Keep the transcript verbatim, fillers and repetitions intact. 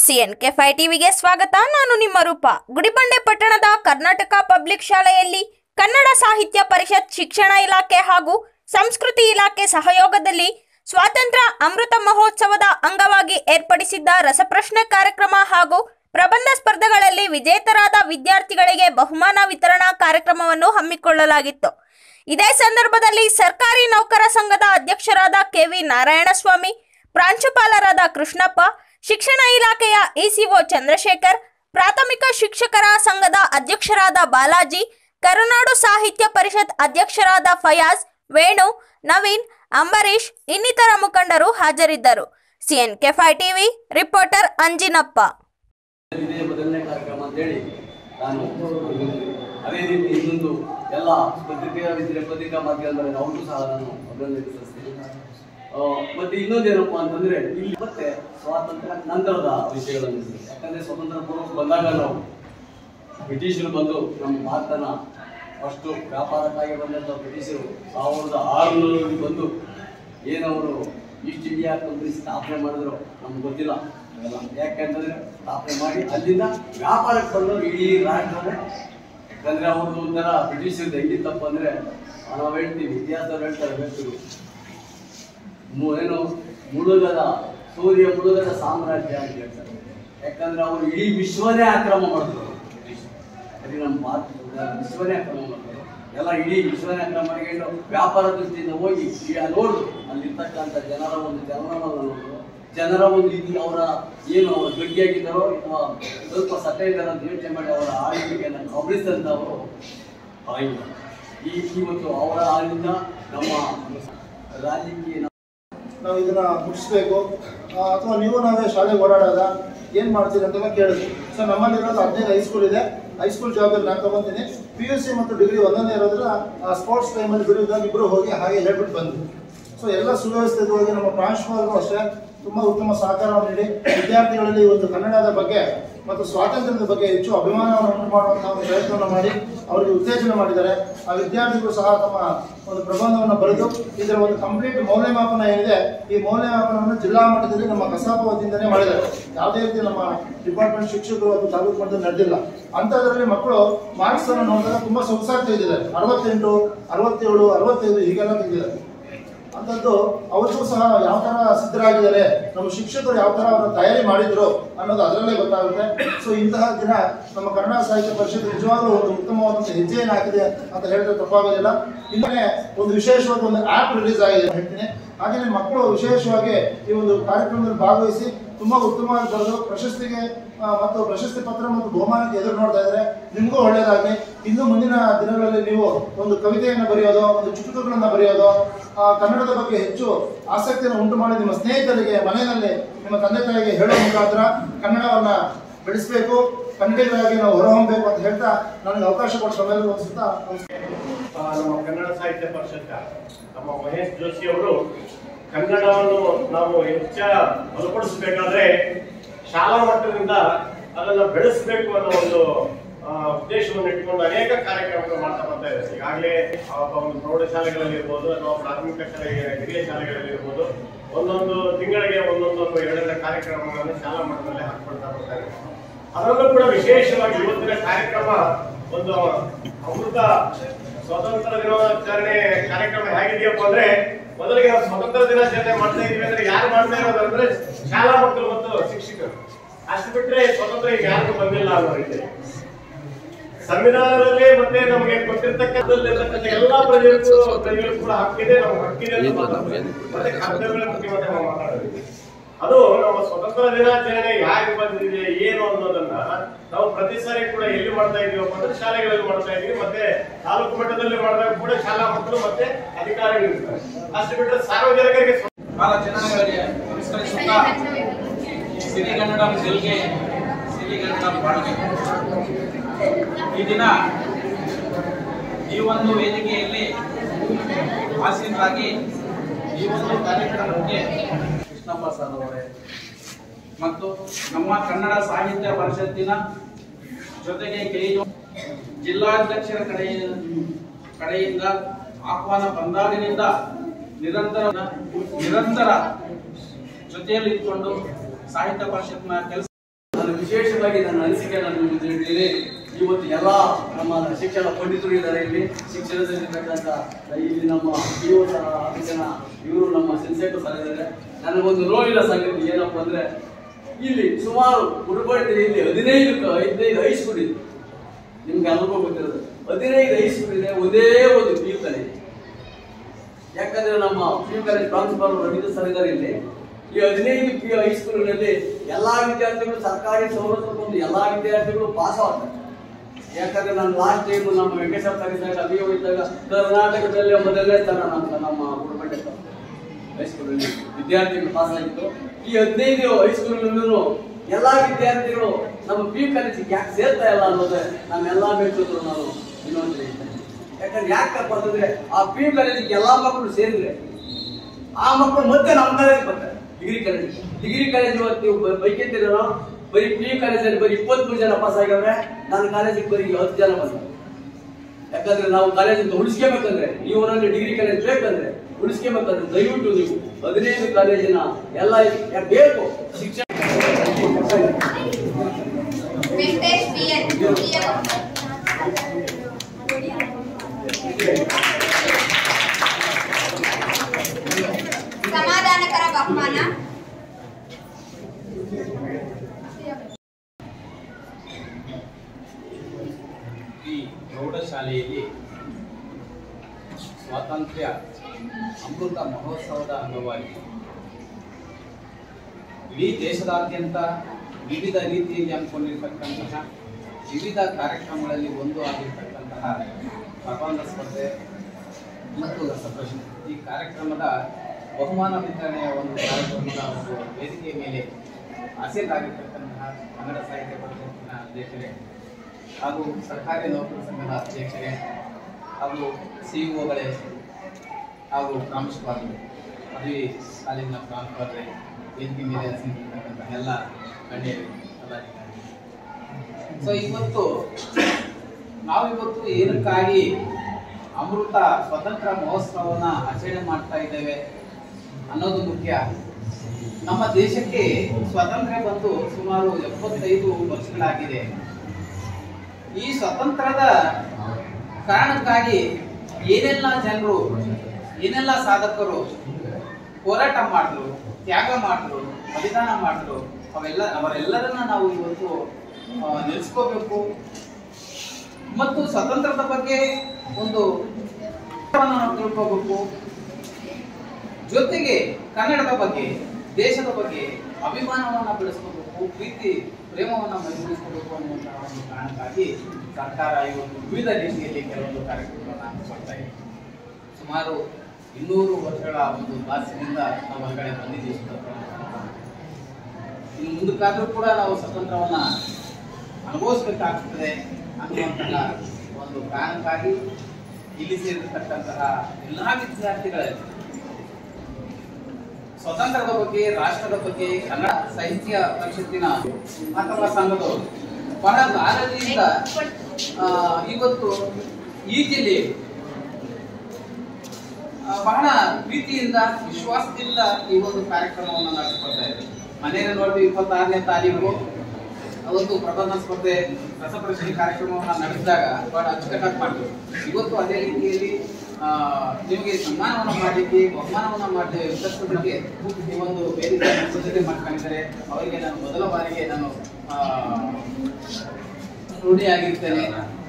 CNK five ಟಿವಿಗೆ ಸ್ವಾಗತ. ನಾನು ನಿಮ್ಮ ರೂಪ. ಗುಡಿಬಂಡೆ ಪಟ್ಟಣದ ಕರ್ನಾಟಕ ಪಬ್ಲಿಕ್ ಶಾಲೆಯಲ್ಲಿ ಕನ್ನಡ ಸಾಹಿತ್ಯ ಪರಿಷತ್, ಶಿಕ್ಷಣ ಇಲಾಖೆ ಹಾಗೂ ಸಂಸ್ಕೃತಿ ಇಲಾಖೆ ಸಹಯೋಗದಲ್ಲಿ ಸ್ವಾತಂತ್ರ್ಯ ಅಮೃತ ಮಹೋತ್ಸವದ ಅಂಗವಾಗಿ ಏರ್ಪಡಿಸಿದ್ದ ರಸಪ್ರಶ್ನೆ ಕಾರ್ಯಕ್ರಮ ಹಾಗೂ ಪ್ರಬಂಧ ಸ್ಪರ್ಧೆಗಳಲ್ಲಿ ವಿಜೇತರಾದ ವಿದ್ಯಾರ್ಥಿಗಳಿಗೆ ಬಹುಮಾನ ವಿತರಣಾ ಕಾರ್ಯಕ್ರಮವನ್ನು ಹಮ್ಮಿಕೊಳ್ಳಲಾಗಿತ್ತು. ಇದೇ ಸಂದರ್ಭದಲ್ಲಿ ಸರ್ಕಾರಿ ನೌಕರ ಸಂಘದ ಅಧ್ಯಕ್ಷರಾದ ಕೆವಿ ನಾರಾಯಣಸ್ವಾಮಿ, ಪ್ರಾಂಶುಪಾಲರಾದ ಕೃಷ್ಣಪ್ಪ, ಶಿಕ್ಷಣ ಇಲಾಖೆಯ ಇಸಿಒ ಚಂದ್ರಶೇಖರ್, ಪ್ರಾಥಮಿಕ ಶಿಕ್ಷಕರ ಸಂಘದ ಅಧ್ಯಕ್ಷರಾದ ಬಾಲಾಜಿ, ಕರುನಾಡು ಸಾಹಿತ್ಯ ಪರಿಷತ್ ಅಧ್ಯಕ್ಷರಾದ ಫಯಾಜ್, ವೇಣು, ನವೀನ್, ಅಂಬರೀಶ್ ಇನ್ನಿತರ ಮುಖಂಡರು ಹಾಜರಿದ್ದರು. CNK five TV reporter Anjinappa. ಮೊದಲನೇ ಕಾರ್ಯಕ್ರಮ ಅಂತೇಳಿ ನಾನು ಅದೇ ರೀತಿ ಇನ್ನೊಂದು ಎಲ್ಲ ಪತ್ರಿಕೆಯ ಪತ್ರಿಕಾ ಮಾಧ್ಯಮದಲ್ಲಿ ನಾವು ಸಹ ನಾನು ಅಭಿನಂದಿಸುತ್ತೇನೆ. ಮತ್ತೆ ಇನ್ನೊಂದೇನಪ್ಪ ಅಂತಂದ್ರೆ ಇಲ್ಲಿ ಮತ್ತೆ ಸ್ವಾತಂತ್ರ್ಯ ನಂತರದ ವಿಷಯಗಳನ್ನು, ಯಾಕಂದ್ರೆ ಸ್ವತಂತ್ರ ಪೂರ್ವ ಬಂದಾಗ ನಾವು ಬ್ರಿಟಿಷರು ಬಂದು ನಮ್ಮ ಭಾರತನ ಅಷ್ಟು ವ್ಯಾಪಾರಕ್ಕಾಗಿ ಬಂದಂಥ ಬ್ರಿಟಿಷರು ಸಾವಿರದ ಆರುನೂರಲ್ಲಿ ಬಂದು ಏನವರು ಈಸ್ಟ್ ಇಂಡಿಯಾ ಕಂಪನಿ ಸ್ಥಾಪನೆ ಮಾಡಿದ್ರು ನಮ್ಗೆ ಗೊತ್ತಿಲ್ಲ. ಯಾಕೆಂತಂದ್ರೆ ಸ್ಥಾಪನೆ ಮಾಡಿ ಅಲ್ಲಿಂದ ವ್ಯಾಪಾರಕ್ಕೆ ಬಂದವರು ಇಡೀ ರಾಷ್ಟ್ರವೇ. ಯಾಕಂದ್ರೆ ಅವ್ರದ್ದು ಒಂಥರ ಬ್ರಿಟಿಷರ್ದು ಹೆಂಗಿತ್ತಪ್ಪ ಅಂದ್ರೆ ನಾವು ಹೇಳ್ತೀವಿ, ಇತಿಹಾಸದವ್ರು ಹೇಳ್ತಾರೆ, ಬೇಕರು ಏನು ಮುಳುಗದ ಸೂರ್ಯ ಮುಳುಗದ ಸಾಮ್ರಾಜ್ಯ ಅಂತ ಹೇಳ್ತಾರೆ. ಯಾಕಂದ್ರೆ ಅವರು ಇಡೀ ವಿಶ್ವನೇ ಆಕ್ರಮ ಮಾಡಿದ್ರು. ಅದೇ ನಮ್ಮ ಭಾರತ ವಿಶ್ವನೇ ಆಕ್ರಮ ಮಾಡಿದ್ರು. ಎಲ್ಲ ಇಡೀ ವಿಶ್ವನೇ ಆಕ್ರಮ ಮಾಡಿಕೊಂಡು ವ್ಯಾಪಾರ ದೃಷ್ಟಿಯಿಂದ ಹೋಗಿ ನೋಡು ಅಲ್ಲಿರ್ತಕ್ಕಂಥ ಜನರ ಒಂದು ಜನರವನ್ನು ನೋಡಿದ್ರು, ಜನರ ಒಂದು ರೀತಿ ಅವರ ಏನು ಅವರು ಗಟ್ಟಿಯಾಗಿದ್ದಾರೋ ಅಥವಾ ಸ್ವಲ್ಪ ಸತ್ಯ ಇದ್ದಾರೋ ಅಂತ ಯೋಚನೆ ಮಾಡಿ ಅವರ ಆಳ್ವಿಕೆಯನ್ನು ಕಬಳಿಸಿದಂಥವರು ಆಗಿಲ್ಲ. ಈ ಇವತ್ತು ಅವರ ಆಳಿಂದ ನಮ್ಮ ರಾಜಕೀಯ ನಾವು ಇದನ್ನ ಮುಗಿಸ್ಬೇಕು ಅಥವಾ ನೀವು ನಾವೇ ಶಾಲೆಗೆ ಓಡಾಡೋದ ಏನು ಮಾಡ್ತೀರಿ ಅಂತೆಲ್ಲ ಕೇಳಿದ್ವಿ. ಸೊ ನಮ್ಮಲ್ಲಿರೋದು ಹದಿನೈದು ಹೈಸ್ಕೂಲ್ ಇದೆ. ಹೈಸ್ಕೂಲ್ ಜವಾಬ್ದಾರಿ ನಾನು ತಗೊಂತೀನಿ. ಪಿ ಯು ಸಿ ಮತ್ತು ಡಿಗ್ರಿ ಒಂದೊಂದೇ ಇರೋದ್ರ ಸ್ಪೋರ್ಟ್ಸ್ ಟೈಮಲ್ಲಿ ಬಿಡುವಾಗ ಇಬ್ಬರು ಹೋಗಿ ಹಾಗೆ ಹೇಳ್ಬಿಟ್ಟು ಬಂದ್ವಿ. ಸೊ ಎಲ್ಲ ಸುವ್ಯವಸ್ಥಿತವಾಗಿ ನಮ್ಮ ಪ್ರಾಂಶುಪಾಲರು ಅಷ್ಟೇ ತುಂಬ ಉತ್ತಮ ಸಹಕಾರವನ್ನು ನೀಡಿ ವಿದ್ಯಾರ್ಥಿಗಳಲ್ಲಿ ಒಂದು ಕನ್ನಡದ ಬಗ್ಗೆ ಮತ್ತು ಸ್ವಾತಂತ್ರ್ಯದ ಬಗ್ಗೆ ಹೆಚ್ಚು ಅಭಿಮಾನವನ್ನು ಉಂಟು ಮಾಡುವಂತಹ ಒಂದು ಪ್ರಯತ್ನವನ್ನು ಮಾಡಿ ಅವರಿಗೆ ಉತ್ತೇಜನ ಮಾಡಿದ್ದಾರೆ. ಆ ವಿದ್ಯಾರ್ಥಿಗಳು ಸಹ ತಮ್ಮ ಒಂದು ಪ್ರಬಂಧವನ್ನು ಬರೆದು ಇದರ ಒಂದು ಕಂಪ್ಲೀಟ್ ಮೌಲ್ಯಮಾಪನ ಏನಿದೆ, ಈ ಮೌಲ್ಯಮಾಪನವನ್ನು ಜಿಲ್ಲಾ ಮಟ್ಟದಲ್ಲಿ ನಮ್ಮ ಕಸಾಪ ವತಿಯಿಂದನೇ ಮಾಡಿದ್ದಾರೆ. ಯಾವುದೇ ರೀತಿ ನಮ್ಮ ಡಿಪಾರ್ಟ್ಮೆಂಟ್ ಶಿಕ್ಷಕರು ಅದು ತಾಲೂಕು ಮಟ್ಟದಲ್ಲಿ ನಡೆದಿಲ್ಲ. ಅಂಥದ್ರಲ್ಲಿ ಮಕ್ಕಳು ಮಾರ್ಕ್ಸ್ ಅನ್ನು ನೋಡಿದಾಗ ತುಂಬಾ ಸೊಗಸಾಗಿ ತೆಗೆದಿದ್ದಾರೆ. ಅರವತ್ತೆಂಟು, ಅರವತ್ತೇಳು, ಅರವತ್ತೈದು ಹೀಗೆಲ್ಲ ತೆಗೆದಿದ್ದಾರೆ. ಅಂಥದ್ದು ಅವ್ರಿಗೂ ಸಹ ಯಾವ ತರ ಸಿದ್ಧರಾಗಿದ್ದಾರೆ, ನಮ್ಮ ಶಿಕ್ಷಕರು ಯಾವ ತರ ಅವರ ತಯಾರಿ ಮಾಡಿದ್ರು ಅನ್ನೋದು ಅದರಲ್ಲೇ ಗೊತ್ತಾಗುತ್ತೆ. ಸೊ ಇಂತಹ ದಿನ ನಮ್ಮ ಕನ್ನಡ ಸಾಹಿತ್ಯ ಪರಿಷತ್ ನಿಜವಾಗ್ಲೂ ಒಂದು ಉತ್ತಮವಾದಂಥ ಹೆಜ್ಜೆಯನ್ನು ಹಾಕಿದೆ ಅಂತ ಹೇಳಿದ್ರೆ ತಪ್ಪಾಗೋದಿಲ್ಲ. ಇನ್ನೇ ಒಂದು ವಿಶೇಷವಾದ ಒಂದು ಆ್ಯಪ್ ರಿಲೀಸ್ ಆಗಿದೆ ಹೇಳ್ತೀನಿ. ಹಾಗೆಯೇ ಮಕ್ಕಳು ವಿಶೇಷವಾಗಿ ಈ ಒಂದು ಕಾರ್ಯಕ್ರಮದಲ್ಲಿ ಭಾಗವಹಿಸಿ ತುಂಬಾ ಉತ್ತಮವಾಗಿ ಬರೆದು ಪ್ರಶಸ್ತಿಗೆ ಮತ್ತು ಪ್ರಶಸ್ತಿ ಪತ್ರ ಮತ್ತು ಬಹುಮಾನಕ್ಕೆ ಎದುರು ನೋಡ್ತಾ ಇದ್ದಾರೆ. ನಿಮಗೂ ಒಳ್ಳೇದಾಗಲಿ. ಇನ್ನು ಮುಂದಿನ ದಿನಗಳಲ್ಲಿ ನೀವು ಒಂದು ಕವಿತೆಯನ್ನು ಬರೆಯೋದು, ಒಂದು ಚುಟುಕುಗಳನ್ನು ಬರೆಯೋದು, ಕನ್ನಡದ ಬಗ್ಗೆ ಹೆಚ್ಚು ಆಸಕ್ತಿಯನ್ನು ಉಂಟು ಮಾಡಿ ನಿಮ್ಮ ಸ್ನೇಹಿತರಿಗೆ, ಮನೆಯಲ್ಲಿ ನಿಮ್ಮ ತಂದೆ ತಾಯಿಗೆ ಹೇಳೋ ಮುಖಾಂತರ ಕನ್ನಡವನ್ನ ಬೆಳೆಸಬೇಕು, ಕನ್ನಡಿಗರಾಗಿ ನಾವು ಹೊರಹೊಮ್ಮಬೇಕು ಅಂತ ಹೇಳ್ತಾ ನನಗೆ ಅವಕಾಶ ಕೊಟ್ಟು ತಮ್ಮೆಲ್ಲರಿಗೂ ಅನಿಸುತ್ತಾ ನಮ್ಮ ಕನ್ನಡ ಸಾಹಿತ್ಯ ಪರಿಷತ್ ನಮ್ಮ ಮಹೇಶ್ ಜೋಶಿ ಅವರು ಕನ್ನಡವನ್ನು ನಾವು ಹೆಚ್ಚ ಬಲಪಡಿಸಬೇಕಾದ್ರೆ ಶಾಲಾ ಮಟ್ಟದಿಂದ ಅದನ್ನು ಬೆಳೆಸಬೇಕು ಅನ್ನೋ ಒಂದು ಉದ್ದೇಶವನ್ನು ಇಟ್ಕೊಂಡು ಅನೇಕ ಕಾರ್ಯಕ್ರಮಗಳು ಮಾಡ್ತಾ ಬರ್ತಾ ಇದೆ. ಈಗಾಗಲೇ ಒಂದು ಪ್ರೌಢಶಾಲೆಗಳಲ್ಲಿ ಇರ್ಬೋದು ಅಥವಾ ಪ್ರಾಥಮಿಕ ಶಾಲೆ ಹಿರಿಯ ಶಾಲೆಗಳಲ್ಲಿ ಇರ್ಬೋದು ಒಂದೊಂದು ತಿಂಗಳಿಗೆ ಒಂದೊಂದೊಂದು ಎರಡೆರಡು ಕಾರ್ಯಕ್ರಮಗಳನ್ನು ಶಾಲಾ ಮಟ್ಟದಲ್ಲಿ ಹಾಕೊಳ್ತಾ ಬರ್ತಾರೆ. ಅದರಲ್ಲೂ ಕೂಡ ವಿಶೇಷವಾಗಿ ಇವತ್ತಿನ ಕಾರ್ಯಕ್ರಮ ಒಂದು ಅಮೃತ ಸ್ವಾತಂತ್ರ್ಯ ದಿನಾಚರಣೆ ಕಾರ್ಯಕ್ರಮ ಹೇಗಿದೆಯಪ್ಪ ಅಂದ್ರೆ, ಮೊದಲಿಗೆ ನಾವು ಸ್ವಾತಂತ್ರ್ಯ ದಿನಾಚರಣೆ ಮಾಡ್ತಾ ಇದೀವಿ ಅಂದ್ರೆ ಯಾರು ಮಾಡ್ತಾ ಇರೋದಂದ್ರೆ ಶಾಲಾ ಮಕ್ಕಳು ಮತ್ತು ಶಿಕ್ಷಕರು. ಅಷ್ಟು ಬಿಟ್ರೆ ಸ್ವತಂತ್ರ ಈಗ ಯಾರಿಗೂ ಬಂದಿಲ್ಲ ಅನ್ನೋ ರೀತಿ ಸಂವಿಧಾನದಲ್ಲಿ ಮತ್ತೆ ನಮಗೆ ಗೊತ್ತಿರ್ತಕ್ಕಂಥ ಎಲ್ಲಾ ಪ್ರಜೆಗಳು ಪ್ರಜೆಗಳು ಕೂಡ ಹಕ್ಕಿದೆ, ನಮ್ಮ ಹಕ್ಕಿದೆ ಮತ್ತೆ ಕರ್ತವ್ಯಗಳ ಬಗ್ಗೆ ಮತ್ತೆ ನಾವು ಮಾತಾಡೋದು. ಅದು ನಮ್ಮ ಸ್ವತಂತ್ರ ದಿನಾಚರಣೆ ಯಾಕೆ ಬಂದಿದೆ ಏನು ಅನ್ನೋದನ್ನ ನಾವು ಪ್ರತಿ ಸಾರಿ ಕೂಡ ಎಲ್ಲಿ ಮಾಡ್ತಾ ಇದೀವಪ್ಪ ಅಂದ್ರೆ ಶಾಲೆಗಳಲ್ಲಿ ಮಾಡ್ತಾ ಇದೀವಿ. ಮತ್ತೆ ತಾಲೂಕು ಮಟ್ಟದಲ್ಲಿ ಮಾಡಿದಾಗ ಕೂಡ ಶಾಲಾ ಮಕ್ಕಳು ಮತ್ತೆ ಅಧಿಕಾರಿಗಳು ಇರ್ತಾರೆ. ಅಷ್ಟು ಬಿಟ್ಟರೆ ಸಾರ್ವಜನಿಕರಿಗೆ ಬಹಳ ಜನಗಳಿಗೆ ನಮಸ್ಕರಿಸುತ್ತಾ ಸಿರಿಗನ್ನಡ ಗೆಲ್ಗೆ ಸಿರಿಗನ್ನಡ ಬಾಳ್ಗೆ ಈ ದಿನ ಈ ಒಂದು ವೇದಿಕೆಯಲ್ಲಿ ಆಸೀನರಾಗಿ ಈ ಒಂದು ಕಾರ್ಯಕ್ರಮಕ್ಕೆ ಕೃಷ್ಣಪ್ಪ ಸರ್ ಅವರೇ ಮತ್ತು ನಮ್ಮ ಕನ್ನಡ ಸಾಹಿತ್ಯ ಪರಿಷತ್ತಿನ ಜೊತೆಗೆ ಕೆ ಜಿಲ್ಲಾಧ್ಯಕ್ಷರ ಕಡೆ ಕಡೆಯಿಂದ ಆಹ್ವಾನ ಬಂದಾಗಿನಿಂದ ನಿರಂತರ ನಿರಂತರ ಜೊತೆಯಲ್ಲಿ ಇಟ್ಕೊಂಡು ಸಾಹಿತ್ಯ ಪರಿಷತ್ನ ಕೆಲಸ ನಾನು ವಿಶೇಷವಾಗಿ ನನ್ನ ಅನಿಸಿಕೆಯನ್ನು ನಿಮ್ಮ ಮುಂದೆ ಇಟ್ಟಿದ್ದೀನಿ. ಇವತ್ತು ಎಲ್ಲ ನಮ್ಮ ಶಿಕ್ಷಣ ಪಂಡಿತರು ಇದ್ದಾರೆ, ಇಲ್ಲಿ ಶಿಕ್ಷಣದಲ್ಲಿರ್ತಕ್ಕಂಥ ಇಲ್ಲಿ ನಮ್ಮ ಪಿ ಯು ಜನ ಇವರು ನಮ್ಮ ಶಿಕ್ಷಕರು ಸಹ ಇದ್ದಾರೆ. ನನಗೊಂದು ನೋವಿನ ಸಂಗತಿ ಏನಪ್ಪ ಅಂದ್ರೆ ಇಲ್ಲಿ ಸುಮಾರು ಗುರುಬಳ್ಳಿ ಇಲ್ಲಿ ಹದಿನೈದು ಹದಿನೈದು ಹೈಸ್ಕೂಲ್ ಇದೆ. ನಿಮ್ಗೆ ಅನುಭವ ಗೊತ್ತಿರೋದು ಹದಿನೈದು ಹೈಸ್ಕೂಲ್ ಇದೆ, ಒಂದೇ ಒಂದು ಪಿ ಯು ಕಾಲೇಜ್. ಯಾಕಂದ್ರೆ ನಮ್ಮ ಪಿ ಯು ಕಾಲೇಜ್ ಪ್ರಾಂಶುಪಾಲ ರವೀಂದ್ರ ಸರ್ ಇದ್ದಾರೆ ಇಲ್ಲಿ. ಈ ಹದಿನೈದು ಪಿ ಯು ಹೈಸ್ಕೂಲಿನಲ್ಲಿ ಎಲ್ಲಾ ವಿದ್ಯಾರ್ಥಿಗಳು ಸರ್ಕಾರಿ ಸವಲತ್ತು ಬಂದು ಎಲ್ಲಾ ವಿದ್ಯಾರ್ಥಿಗಳು ಪಾಸ್ ಆಗ್ತಾರೆ. ಯಾಕಂದ್ರೆ ನಾನು ಲಾಸ್ಟ್ ಟೈಮ್ ನಮ್ಮ ವೆಂಕಟೇಶ್ವರ ಸರ್ ಇದ್ದಾಗ ಅಭಿಯೋಗ ಇದ್ದಾಗ ಕರ್ನಾಟಕದಲ್ಲಿ ಮೊದಲನೇ ಸ್ಥಾನ ನಮ್ಮ ನಮ್ಮ ಗುರುಬಳ್ಳಿ ಹೈಸ್ಕೂಲಲ್ಲಿ ವಿದ್ಯಾರ್ಥಿಗಳು ಪಾಸ್ ಆಗಿತ್ತು. ಈ ಹದಿನೈದು ಹೈಸ್ಕೂಲ್ನಲ್ಲೂ ಎಲ್ಲಾ ವಿದ್ಯಾರ್ಥಿಗಳು ನಮ್ಮ ಪಿ ಯು ಕಾಲೇಜಿಗೆ ಯಾಕೆ ಸೇರ್ತಾ ಇಲ್ಲ ಅನ್ನೋದೇ ನಮ್ಮೆಲ್ಲಾ ಬೇಕಿದ್ರು ನಾನು ವಿನೋದನೆ ಇದ್ದೇನೆ. ಯಾಕಂದ್ರೆ ಯಾಕಪ್ಪ ಅಂತಂದ್ರೆ ಆ ಪಿ ಯು ಕಾಲೇಜಿಗೆ ಎಲ್ಲಾ ಮಕ್ಕಳು ಸೇರಿದ್ರೆ ಆ ಮಕ್ಕಳು ಮತ್ತೆ ನಮ್ಮ ಕಾಲೇಜ್ ಬರ್ತಾರೆ, ಡಿಗ್ರಿ ಕಾಲೇಜ್. ಡಿಗ್ರಿ ಕಾಲೇಜ್ ಇವತ್ತು ನೀವು ಬೈಕೆತ್ತಿರೋ ಬರೀ ಪಿ ಯು ಕಾಲೇಜಲ್ಲಿ ಬರೀ ಇಪ್ಪತ್ಮೂರು ಜನ ಪಾಸ್ ಆಗ್ಯಾವ್ರೆ, ನನ್ನ ಕಾಲೇಜಿಗೆ ಬರೀ ಹತ್ತು ಜನ ಬಂದ. ಯಾಕಂದ್ರೆ ನಾವು ಕಾಲೇಜಿಂದ ಉಳಿಸ್ಕೋಬೇಕಂದ್ರೆ ಈ ಊರಲ್ಲಿ ಡಿಗ್ರಿ ಕಾಲೇಜ್ ಬೇಕಂದ್ರೆ ಉಳಿಸ್ಕೋಬೇಕಂದ್ರೆ ದಯವಿಟ್ಟು ನೀವು ಹದಿನೈದು ಕಾಲೇಜಿನ ಎಲ್ಲ ಬೇಕು ಶಿಕ್ಷಣ. ಸಮಾಧಾನಕರ ಬಹುಮಾನ. ಈ ಪ್ರೌಢಶಾಲೆಯಲ್ಲಿ ಸ್ವಾತಂತ್ರ್ಯ ಅಮೃತ ಮಹೋತ್ಸವದ ಅಂಗವಾಗಿ ಇಡೀ ದೇಶದಾದ್ಯಂತ ವಿವಿಧ ರೀತಿಯಲ್ಲಿ ಹಮ್ಮಿಕೊಂಡಿರ್ತಕ್ಕಂತಹ ವಿವಿಧ ಕಾರ್ಯಕ್ರಮಗಳಲ್ಲಿ ಒಂದು ಆಗಿರ್ತಕ್ಕಂತಹ ಪ್ರಬಂಧ ಸ್ಪರ್ಧೆ ಮತ್ತು ರಸಪ್ರಶ್ನೆ ಈ ಕಾರ್ಯಕ್ರಮದ ಬಹುಮಾನ ವಿತರಣೆಯ ಒಂದು ಕಾರ್ಯಕ್ರಮದ ಒಂದು ವೇದಿಕೆಯ ಮೇಲೆ ಆಸೀನರಾಗಿರ್ತಕ್ಕಂತಹ ಕನ್ನಡ ಸಾಹಿತ್ಯ ಪರಿಷತ್ತಿನ ಅಧ್ಯಕ್ಷರೇ ಹಾಗೂ ಸರ್ಕಾರಿ ನೌಕರ ಸಂಘದ ಅಧ್ಯಕ್ಷರೇ ಹಾಗೂ ಸಿಇಒಗಳೇ ಹಾಗೂ ಪ್ರಾಂಶುಪಾಲರು ಪದವಿ ಕಾಲೇಜಿನ ಪ್ರಾಂಶುಪಾಲರೇ ವೇದಿಕೆ ಮೇಲೆ ಆಸೀನರಾಗಿರ್ತಕ್ಕಂತಹ ಎಲ್ಲ ಗಣ್ಯರು ಪದಾಧಿಕಾರಿ. ಸೊ ಇವತ್ತು ನಾವಿವತ್ತು ಏನಕ್ಕಾಗಿ ಅಮೃತ ಸ್ವತಂತ್ರ ಮಹೋತ್ಸವವನ್ನು ಆಚರಣೆ ಮಾಡ್ತಾ ಇದ್ದೇವೆ ಅನ್ನೋದು ಮುಖ್ಯ. ನಮ್ಮ ದೇಶಕ್ಕೆ ಸ್ವಾತಂತ್ರ್ಯ ಬಂದು ಸುಮಾರು ಎಪ್ಪತ್ತೈದು ವರ್ಷಗಳಾಗಿದೆ. ಈ ಸ್ವತಂತ್ರದ ಕಾರಣಕ್ಕಾಗಿ ಏನೆಲ್ಲ ಜನರು ಏನೆಲ್ಲ ಸಾಧಕರು ಹೋರಾಟ ಮಾಡಿದ್ರು, ತ್ಯಾಗ ಮಾಡಿದ್ರು, ಬಲಿದಾನ ಮಾಡಿದ್ರು, ಅವೆಲ್ಲ ಅವರೆಲ್ಲರನ್ನ ನಾವು ಇವತ್ತು ನೆಲೆಸ್ಕೋಬೇಕು ಮತ್ತು ಸ್ವತಂತ್ರದ ಬಗ್ಗೆ ಒಂದು ನಾವು ತಿಳ್ಕೋಬೇಕು. ಜೊತೆಗೆ ಕನ್ನಡದ ಬಗ್ಗೆ, ದೇಶದ ಬಗ್ಗೆ ಅಭಿಮಾನವನ್ನ ಬೆಳೆಸ್ಕೋಬೇಕು, ಪ್ರೀತಿ ಪ್ರೇಮವನ್ನ ಮೈಗೂಡಿಸ್ಕೋಬೇಕು ಅನ್ನುವಂತಹ ಒಂದು ಕಾರಣಕ್ಕಾಗಿ ಸರ್ಕಾರ ಇವತ್ತು ವಿವಿಧ ರೀತಿಯಲ್ಲಿ ಕೆಲವೊಂದು ಕಾರ್ಯಕ್ರಮಗಳನ್ನು ಮಾಡ್ತಾ ಇದೆ. ಸುಮಾರು ಇನ್ನೂರು ವರ್ಷಗಳ ಒಂದು ದಾಸ್ಯದಿಂದ ನಾವು ಹೊರಗಡೆ ಬಂದಿದ್ದೀವಿ. ಇನ್ನು ಮುಂದಕ್ಕಾದ್ರೂ ಕೂಡ ನಾವು ಸ್ವತಂತ್ರವನ್ನ ಅನುಭವಿಸಬೇಕಾಗ್ತದೆ ಅನ್ನುವಂತಹ ಒಂದು ಕಾರಣಕ್ಕಾಗಿ ಇಲ್ಲಿ ಸೇರಿರ್ತಕ್ಕಂತಹ ಎಲ್ಲಾ ವಿದ್ಯಾರ್ಥಿಗಳಲ್ಲಿ ಸ್ವತಂತ್ರದ ಬಗ್ಗೆ, ರಾಷ್ಟ್ರದ ಬಗ್ಗೆ ಕನ್ನಡ ಸಾಹಿತ್ಯ ಪರಿಷತ್ತಿನ ಅಥವಾ ಸಂಘದವರು ಬಹಳ ಕಾಳಜಿಯಿಂದ ಇವತ್ತು ಈ ಜಿಲ್ಲೆ ಬಹಳ ಪ್ರೀತಿಯಿಂದ ವಿಶ್ವಾಸದಿಂದ ಈ ಒಂದು ಕಾರ್ಯಕ್ರಮವನ್ನು ನಡೆಸಿಕೊಳ್ತಾ ಇದೆ. ಮನೆಯಲ್ಲಿ ನೋಡಿ ಇಪ್ಪತ್ತಾರನೇ ತಾರೀಕು ಅವತ್ತು ಪ್ರಬಂಧ ಸ್ಪರ್ಧೆ ರಸಪ್ರಶ್ನೆ ಕಾರ್ಯಕ್ರಮವನ್ನು ನಡೆಸಿದಾಗ ಬಹಳ ಅಚ್ಚುಕಟ್ಟಾಗಿ ಮಾಡಿದ್ರು. ಇವತ್ತು ಅದೇ ರೀತಿಯಲ್ಲಿ ನಿಮಗೆ ಸನ್ಮಾನವನ್ನು ಮಾಡಲಿಕ್ಕೆ, ಬಹುಮಾನವನ್ನು ಮಾಡಲಿಕ್ಕೆ ವಿತರಿಸೋದಕ್ಕೆ ಈ ಒಂದು ವೇದಿಕೆ ಸಿದ್ಧತೆ ಮಾಡ್ಕೊಂಡಿದ್ದಾರೆ. ಅವರಿಗೆ ನಾನು ಮೊದಲ ಬಾರಿಗೆ ನಾನು ರೂಢಿಯಾಗಿರ್ತೇನೆ.